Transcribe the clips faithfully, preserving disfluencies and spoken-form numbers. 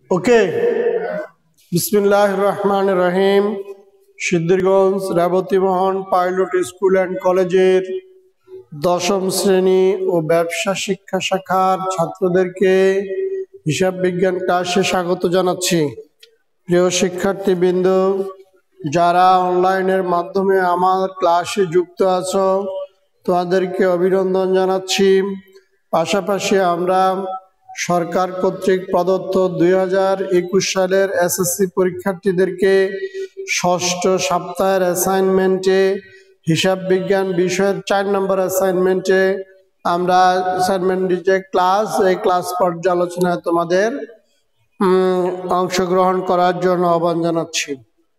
ওকে, বিসমিল্লাহির রহমানির রহিম। Siddhirganj Rebatimohan pilot school and কলেজের দশম শ্রেণী ও ব্যবসা শিক্ষা শাখার ছাত্রদেরকে হিসাব বিজ্ঞান ক্লাসে স্বাগত জানাচ্ছি। প্রিয় শিক্ষার্থীবৃন্দ, যারা অনলাইনের মাধ্যমে আমার ক্লাসে যুক্ত আছো, তোমাদেরকে অভিনন্দন জানাচ্ছি। পাশাপাশি আমরা সরকার কর্তৃক প্রদত্ত দুই হাজার একুশ সালের এসএসসি পরীক্ষার্থীদেরকে ষষ্ঠ সপ্তাহের অ্যাসাইনমেন্টে হিসাব বিজ্ঞান বিষয়ের চার নম্বর অ্যাসাইনমেন্টে আমরা অ্যাসাইনমেন্ট যে ক্লাস এই ক্লাস পর্যালোচনায় তোমাদের অংশগ্রহণ করার জন্য আহ্বান জানাচ্ছি।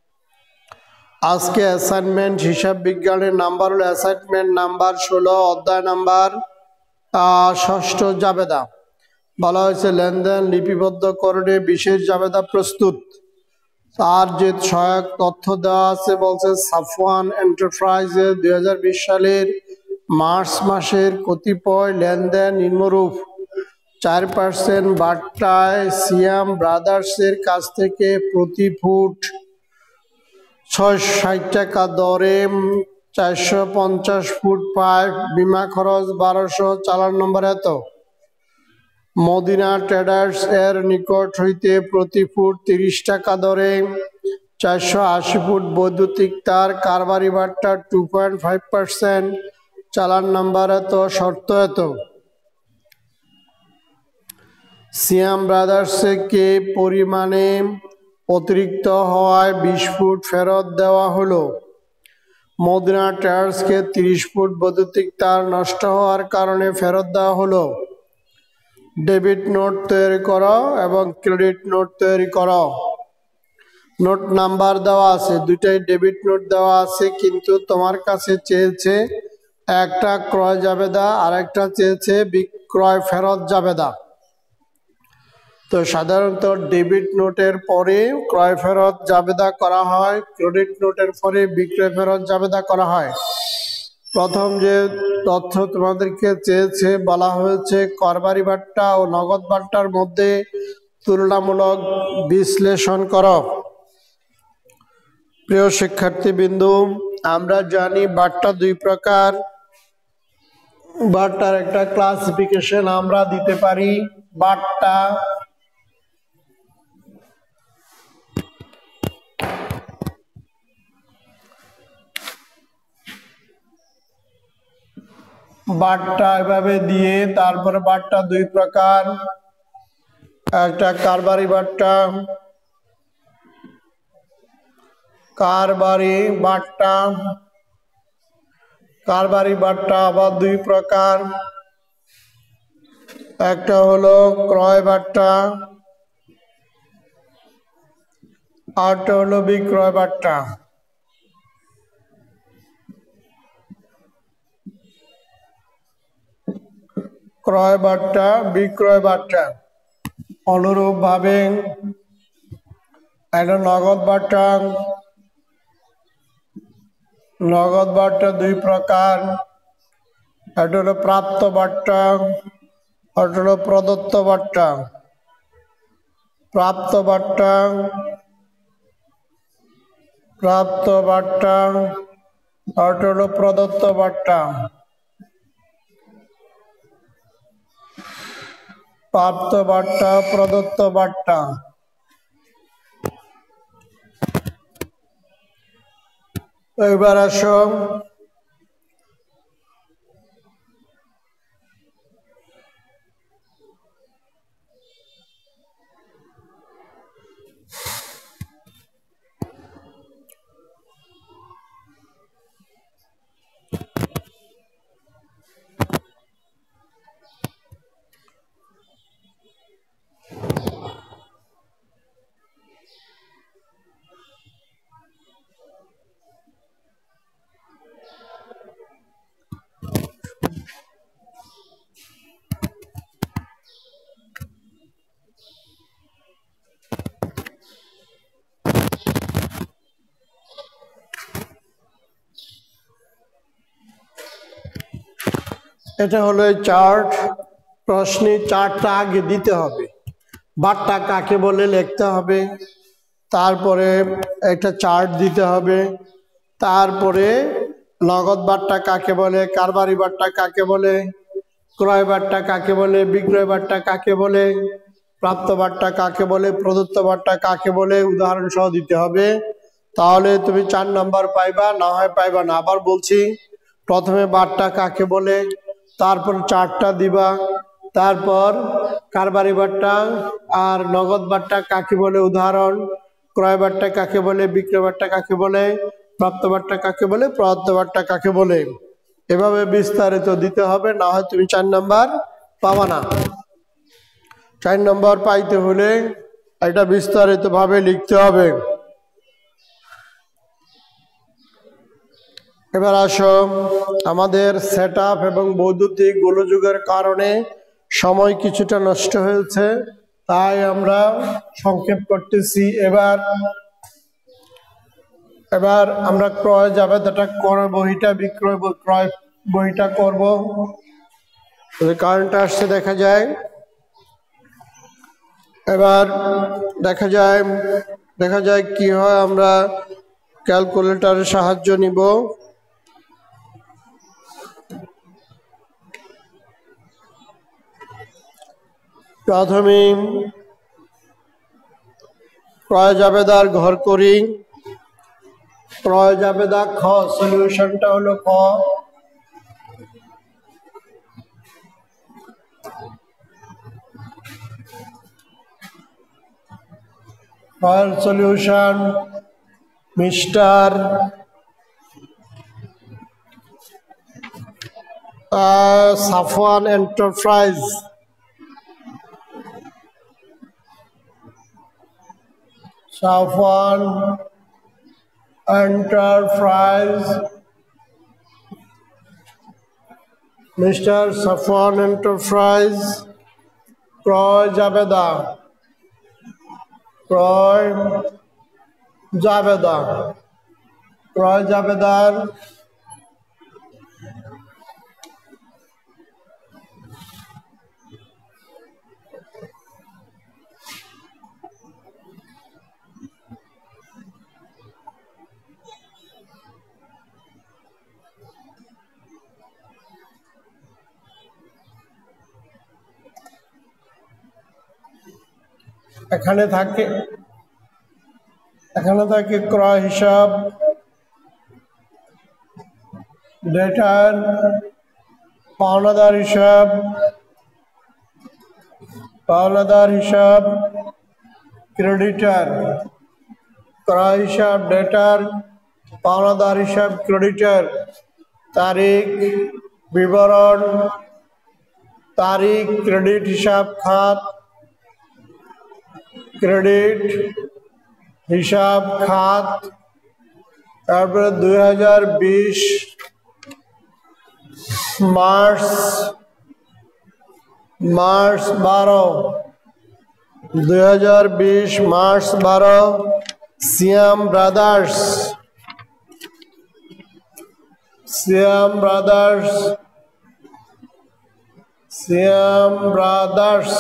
আজকে অ্যাসাইনমেন্ট হিসাব বিজ্ঞানের নাম্বার হলো অ্যাসাইনমেন্ট নাম্বার ষোলো, অধ্যায় নাম্বার ষষ্ঠ জাবেদা। বলা হয়েছে লেনদেন লিপিবদ্ধকরণে বিশেষ জাবেদা প্রস্তুত। তার যে সহায়ক তথ্য দেওয়া আছে বলছে সাফওয়ান এন্টারপ্রাইজে দুই হাজার বিশ সালের মার্চ মাসের কতিপয় লেনদেন নিম্নরূপ: চার পার্সেন্ট বাট্টায় সিয়াম ব্রাদার্সের কাছ থেকে প্রতি ফুট ছয়শো ষাট টাকা দরে চারশো পঞ্চাশ ফুট পাইপ, বিমা খরচ বারোশো, চালান নম্বর এত। মদিনা ট্রেডার্স এর নিকট হইতে প্রতি ফুট তিরিশ টাকা দরে চারশো আশি ফুট বৈদ্যুতিক তার, কারবারি বাট্টা টু পয়েন্ট ফাইভ পার্সেন্ট, চালান নাম্বার এত, শর্ত এত। সিয়াম ব্রাদার্সকে পরিমাণে অতিরিক্ত হওয়ায় বিশ ফুট ফেরত দেওয়া হলো। মদিনা ট্রেডার্সকে তিরিশ ফুট বৈদ্যুতিক তার নষ্ট হওয়ার কারণে ফেরত দেওয়া হলো। ডেবিট নোট তৈরি করো এবং ক্রেডিট নোট তৈরি করো। নোট নাম্বার দেওয়া আছে, দুইটাই ডেবিট নোট দেওয়া আছে, কিন্তু তোমার কাছে চেয়েছে একটা ক্রয় জাবেদা আর একটা চেয়েছে বিক্রয় ফেরত জাবেদা। তো সাধারণত ডেবিট নোটের পরে ক্রয় ফেরত জাবেদা করা হয়, ক্রেডিট নোটের পরে বিক্রয় ফেরত জাবেদা করা হয়। প্রথম যে তথ্য তোমাদেরকে চেয়েছে বলা হয়েছে কারবারি বাট্টা ও নগদ বাট্টার মধ্যে তুলনামূলক বিশ্লেষণ করো। প্রিয় শিক্ষার্থীবৃন্দু, আমরা জানি বাট্টা দুই প্রকার। বাট্টার একটা ক্লাসিফিকেশন আমরা দিতে পারি। বাট্টা বাট্টা এভাবে দিয়ে, তারপরে বাট্টা দুই প্রকার, একটা কারবারি বাট্টা, কারবারি বাট্টা কারবারি বাট্টা আবার দুই প্রকার, একটা হলো ক্রয় বাট্টা, আরটা হলো বিক্রয় বাট্টা। ক্রয় বাট্টা, বিক্রয় বাট্টা। অনুরূপ ভাবে একটা নগদ বাট্টা, নগদ বাট্টা দুই প্রকার, একটা হলো প্রাপ্ত বাট্টা, একটা হলো প্রদত্ত বাট্টা। প্রাপ্ত বাট্টা প্রাপ্ত বাট্টা একটা হলো প্রদত্ত বাট্টা। প্রাপ্ত বাট্টা, প্রদত্ত বাট্টা। এবার আসো এটা হলো চার্ট। প্রশ্নে চার্টটা আগে দিতে হবে, বাট্টা কাকে বলে লিখতে হবে, তারপরে একটা চার্ট দিতে হবে, তারপরে নগদ বাট্টা কাকে বলে, কারবারি বাট্টা কাকে বলে, ক্রয় বাট্টা কাকে বলে, বিক্রয় বাট্টা কাকে বলে, প্রাপ্ত বাট্টা কাকে বলে, প্রদত্ত বাট্টা কাকে বলে উদাহরণ সহ দিতে হবে। তাহলে তুমি চার নাম্বার পাইবা, না হয় পাইবা না। আবার বলছি, প্রথমে বাট্টা কাকে বলে, তারপর চারটা দিবা, তারপর কারবারি বাট্টা আর নগদ বাট্টা কাকে বলে উদাহরণ, ক্রয় বাট্টা কাকে বলে, বিক্রয় বাট্টা কাকে বলে, প্রাপ্ত বাট্টা কাকে বলে, প্রদত্ত বাট্টা কাকে বলে, এভাবে বিস্তারিত দিতে হবে, না হয় তুমি চার নাম্বার পাবা না। চার নম্বর পাইতে হলে এটা বিস্তারিত ভাবে লিখতে হবে। এবার আসো, আমাদের সেট আপ এবং বৈদ্যুতিক গোলযোগের কারণে সময় কিছুটা নষ্ট হয়েছে, তাই আমরা সংক্ষেপ করতেছি। এবার এবার আমরা ক্রয় জাবেদাটা ক্রয় বহিটা বিক্রয় ক্রয় বহিটা করব। কারেন্ট আসছে দেখা যায়। এবার দেখা যায় দেখা যায় কি হয়, আমরা ক্যালকুলেটরের সাহায্য নিব। প্রথমে ক্রয় জাবেদার ঘর করি। ক্রয় জাবেদা খ, সলিউশনটা হলো খ। ক্রয়ের solution Mister Safwan Enterprise. Safwan Enterprise Mister Safwan Enterprise ক্রয় জাবেদা ক্রয় জাবেদা ক্রয় জাবেদার এখানে থাকে এখানে থাকে ক্রয় হিসাব, ডেটার, পাওনাদার হিসাব, পাওনাদার হিসাব, ক্রেডিটার। ক্রয় হিসাব, ডেটার, পাওনাদার হিসাব, ক্রেডিটার। তারিখ, বিবরণ, তারিখ, ক্রেডিট হিসাব খাত, ক্রেডিট হিসাব খাত। তারপরে দুই হাজার বিশ মার্চ মার্চ বারো দুই হাজার বিশ মার্চ বারো Siyam Brothers Siyam Brothers Siyam Brothers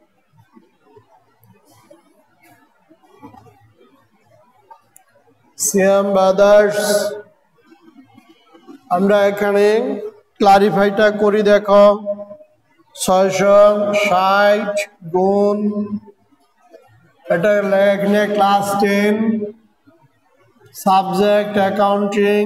Siyam Brothers আমরা এখানে ক্লারিফাইটা করি। দেখো, ছয়শো ষাট গুণ, এটা এখানে class ten, subject accounting,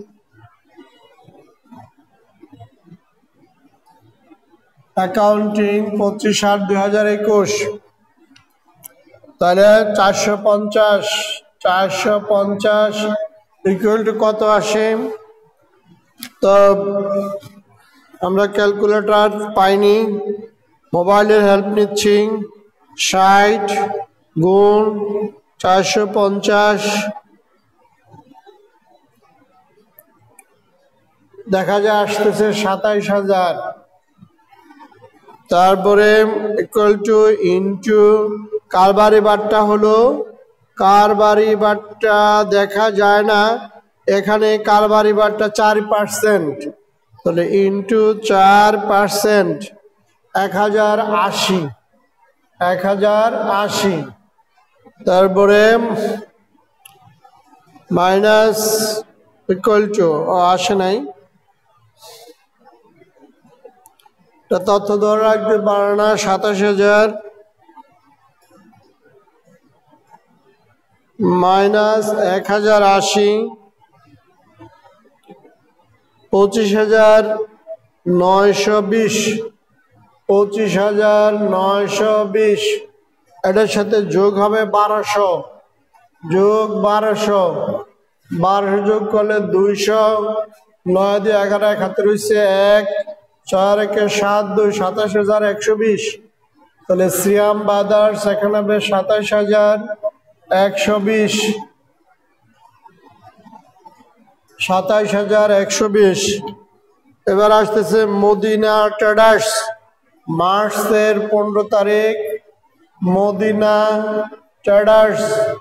accounting পঁচিশ আট দুই হাজার একুশ। তাহলে চারশো পঞ্চাশ চারশো পঞ্চাশ ইকুয়াল টু কত আসে? তো আমরা ক্যালকুলেটর পাইনি, মোবাইলের হেল্প নিচ্ছি। ষাট গুণ চারশো পঞ্চাশ, দেখা যায় আসতেছে সাতাইশ হাজার। তারপরে ইকুয়াল টু ইন্টু কারবারি বাট্টা হলো, কারবারি বাট্টা দেখা যায় না এখানে, কারবারি বাট্টা চার পার্সেন্ট, তাহলে ইন্টু চার পার্সেন্ট এক হাজার আশি। এক হাজার আশি, তারপরে মাইনাস ইকুয়াল টু আসে নাই, তথ্য ধরে রাখতে পারে না, সাতাশ হাজার মাইনাস এক হাজার আশি, পঁচিশ হাজার নয়শো বিশ, পঁচিশ হাজার নয়শো বিশ, এটার সাথে যোগ হবে বারোশো, যোগ বারোশো, বারোশো যোগ করলে দুইশো, নয় দিয়ে এগারো একাত্তর হচ্ছে এক, চার একে সাত, দুই সাতাশ হাজার একশো বিশ। তাহলে সিয়াম ব্রাদার্স এখানে হবে সাতাশ হাজার একশো বিশ, সাতাইশ হাজার একশো বিশ। এবার আসতেছে মদিনা ট্রেডার্স, মার্চের পনেরো তারিখ, মদিনা ট্রেডার্স,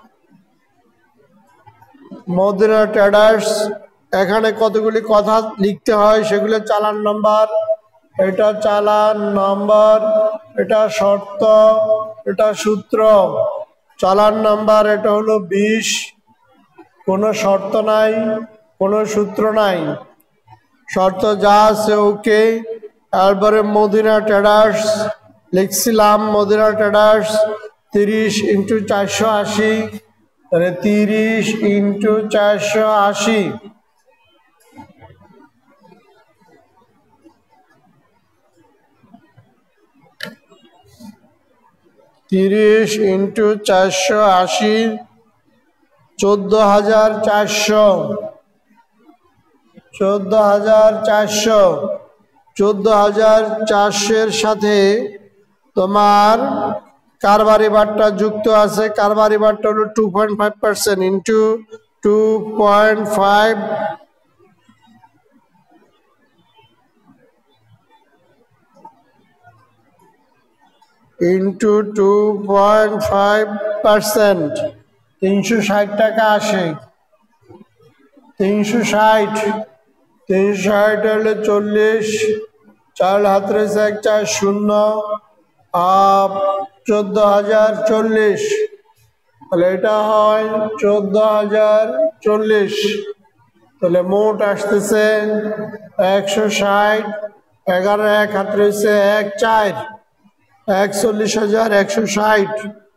মদিনা ট্রেডার্স। এখানে কতগুলি কথা লিখতে হয়, সেগুলো চালান নাম্বার, এটা চালান নাম্বার, এটা শর্ত, এটা সূত্র। চালান নাম্বার এটা হলো বিশ, কোনো শর্ত নাই, কোনো সূত্র নাই, শর্ত যা আছে ওকে। তারপরে মদিনা ট্রেডার্স লিখছিলাম, মদিনা ট্রেডার্স তিরিশ ইন্টু চারশো আশি, তাহলে তিরিশ ইন্টু চারশো আশি, তিরিশ ইন্টু চারশো আশি, চোদ্দ হাজার চারশো, চোদ্দ হাজার চারশো, চোদ্দ হাজার চারশোর সাথে তোমার কারবারি বারটা যুক্ত আছে, কারবারি বারটা হলো two point five percent into two point five, into two point five percent, তিনশো ষাট টাকা আসে, তিনশো ষাট, তিনশো ষাট হলে চল্লিশ, চার হাত রয়েছে এক চার শূন্য, চোদ্দ হাজার চল্লিশ, তাহলে এটা হয় চোদ্দ হাজার চল্লিশ। তাহলে মোট আসতেছে একশো ষাট, এগারো এক হাত রয়েছে এক চার, একচল্লিশ হাজার একশো ষাট।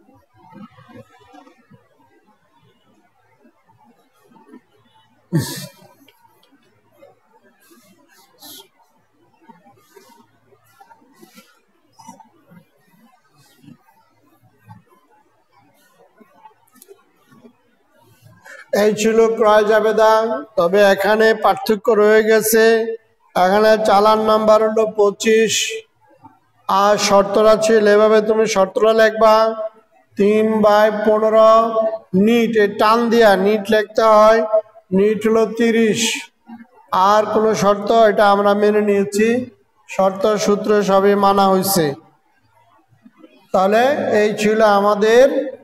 এই ছিল ক্রয় জাবেদা, তবে এখানে পার্থক্য রয়ে গেছে। এখানে চালান নাম্বার হলো পঁচিশ, আর শর্তরা ছিল এভাবে, তুমি শর্তরা লিখবা তিন বাই পনেরো, নিট এ টান দিয়া নিট লিখতে হয়, নিট হলো তিরিশ, আর কোনো শর্ত এটা আমরা মেনে নিয়েছি, শর্ত সূত্র সবই মানা হয়েছে। তাহলে এই ছিল আমাদের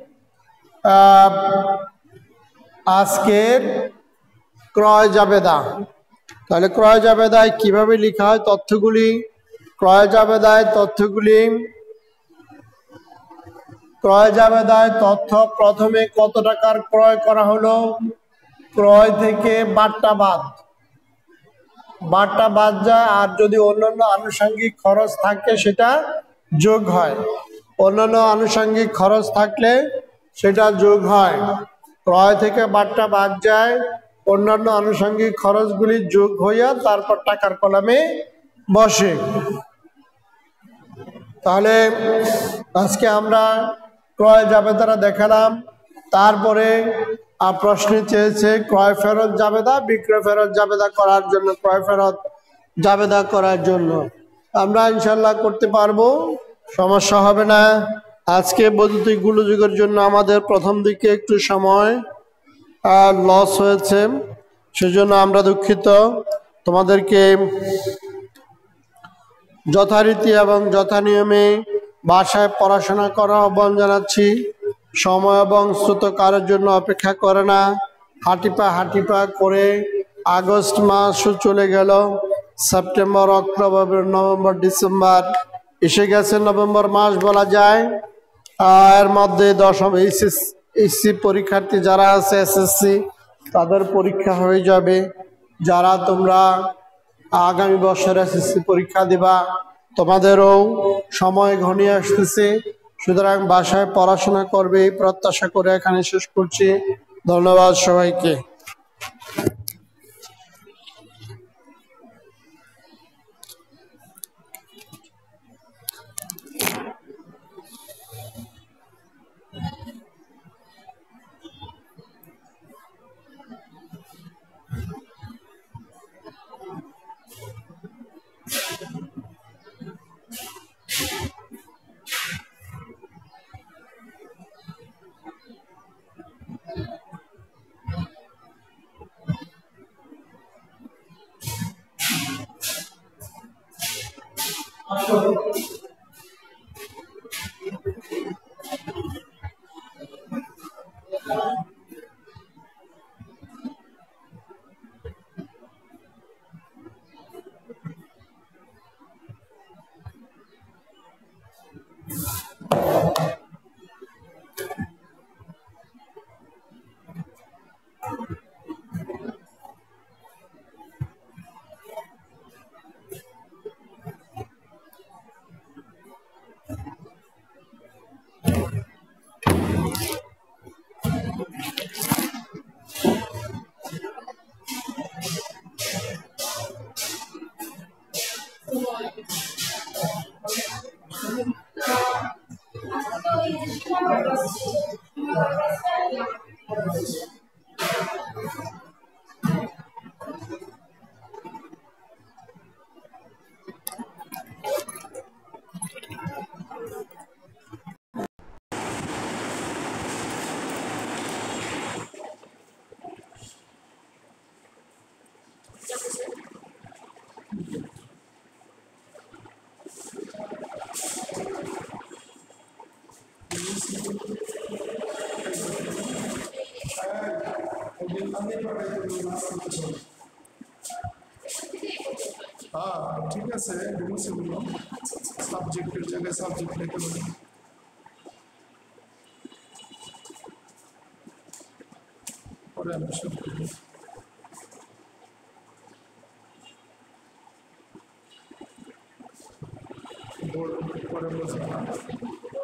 আজকের ক্রয় জাবেদা। তাহলে ক্রয় জাবেদায় কিভাবে লেখা হয় তথ্যগুলি, ক্রয় জাবেদায় তথ্যগুলি, ক্রয় জাবেদায় তথ্য প্রথমে কত টাকার ক্রয় করা হলো, ক্রয় থেকে বাট্টা বাদ, বাট্টা বাদ যায়, আর যদি অন্যান্য আনুষঙ্গিক খরচ থাকে সেটা যোগ হয়, অন্যান্য আনুষঙ্গিক খরচ থাকলে সেটা যোগ হয়। ক্রয় থেকে বাট্টা বাদ যায়, অন্যান্য আনুষঙ্গিক খরচগুলি যোগ হইয়া তারপর টাকার কলামে বসে। তাহলে আজকে আমরা ক্রয় জাবেদাটা দেখালাম। তারপরে প্রশ্নে চেয়েছে ক্রয় ফেরত জাবেদা, বিক্রয় ফেরত জাবেদা করার জন্য, ক্রয় ফেরত জাবেদা করার জন্য আমরা ইনশাল্লাহ করতে পারবো, সমস্যা হবে না। আজকে বৈদ্যুতিক গোলযোগের জন্য আমাদের প্রথম দিকে একটু সময় লস হয়েছে, সেজন্য আমরা দুঃখিত। তোমাদেরকে যথারীতি এবং যথানিয়মে বাসায় পড়াশোনা করার আহ্বান জানাচ্ছি। সময় এবং স্রোত কারোর জন্য অপেক্ষা করে না, হাঁটিপা হাঁটিপা করে আগস্ট মাসও চলে গেল, সেপ্টেম্বর, অক্টোবর, নভেম্বর, ডিসেম্বর এসে গেছে, নভেম্বর মাস বলা যায়। এর মধ্যে দশম এইচএস এইচসি পরীক্ষার্থী যারা আছে এসএসসি তাদের পরীক্ষা হয়ে যাবে। যারা তোমরা আগামী বছর এসএসসি পরীক্ষা দিবা তোমাদেরও সময় ঘনিয়ে আসতেছে, সুতরাং বাসায় পড়াশোনা করবে এই প্রত্যাশা করে এখানে শেষ করছি। ধন্যবাদ সবাইকে। हाँ ठीक है सर बिल्कुल से बोलो सब्जेक्ट की जगह सब्जेक्ट लेके बोलो और एडमिशन बोर्ड पर बोलो